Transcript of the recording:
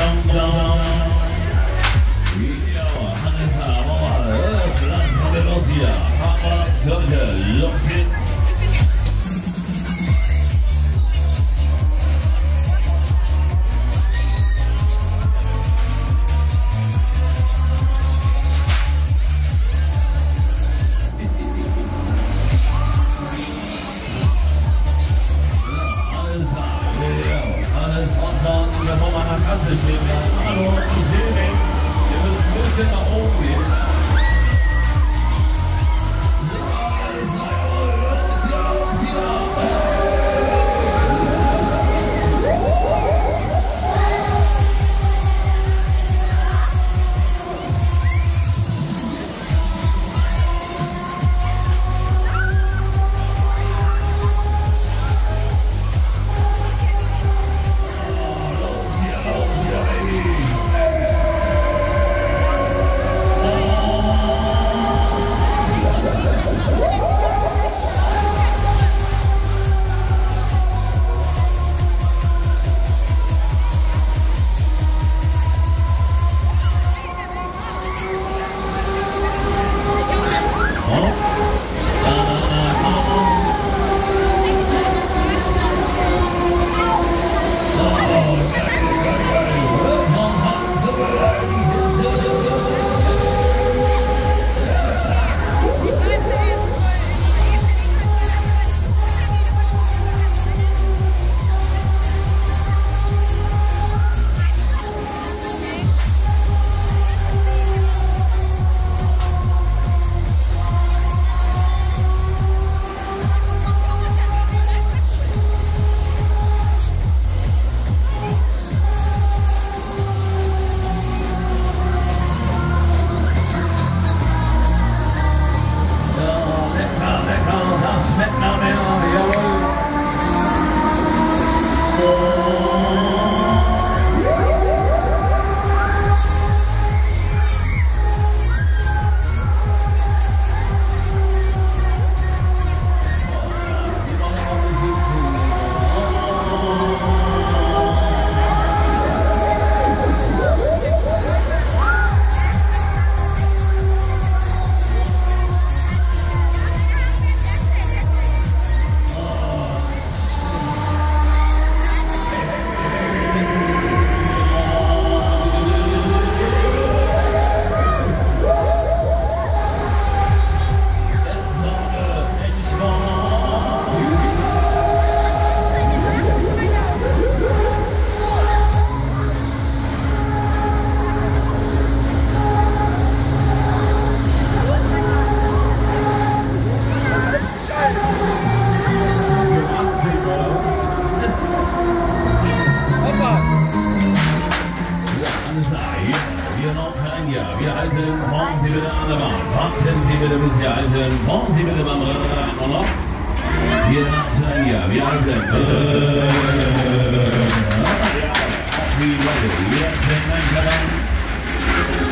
down. Hannes Mauer, lassen wir los hier. Hammer, sollte, los jetzt. Alles runter, hier vor meiner Kasse stehen. Hallo, ich sehe nichts. Wir müssen ein bisschen nach oben gehen. Wir halten, kommen Sie bitte an der Bahn. Warten Sie bitte, bis Sie halten. Kommen Sie bitte beim Rad. Wir halten hier, wir halten. Wie Leute, wir halten ein Kanal.